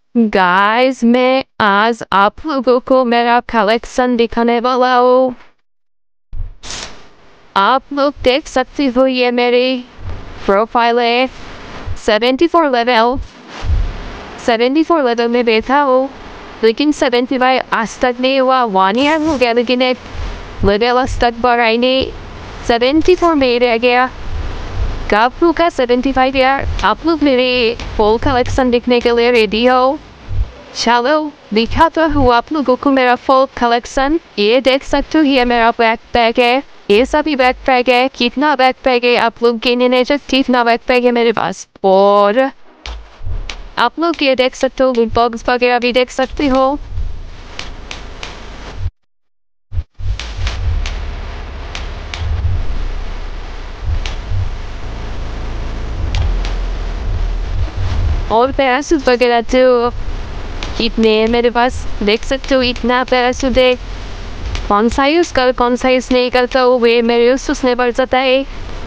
Guys मैं आज आप लोगों को मेरा कलेक्शन दिखाने वाला हूँ। आप लोग देख सकते हो ये मेरी प्रोफाइल है। 74 लेवल में बैठा हूँ, लेकिन 75 आज तक नहीं हुआ। 1 ईयर हो गया, लेकिन एक लेवल आज तक बढ़ा नहीं। 74 में रह गया। कब होगा 75 यार? आप लोग मेरे फुल कलेक्शन देखने के लिए रेडी हो? चलो दिखाता हूँ आप लोगों को मेरा फुल कलेक्शन। ये देख सकते हो, ये मेरा बैकपैक है। ये सभी बैकपैक है। कितना बैकपैक है आप लोग गिने नहीं सकते, कितना बैकपैक है मेरे पास। और आप लोग ये देख सकते हो, लूट बॉक्स वगैरह भी देख सकते हो। और पैराशूट वगैरह तो इतने हैं मेरे पास, देख सकते हो। इतना पैराशूट है। कौन सा यूज़ कर, कौन सा यूज़ नहीं करता हूँ, वे मेरे यूज़ उसमें पड़ जाता है।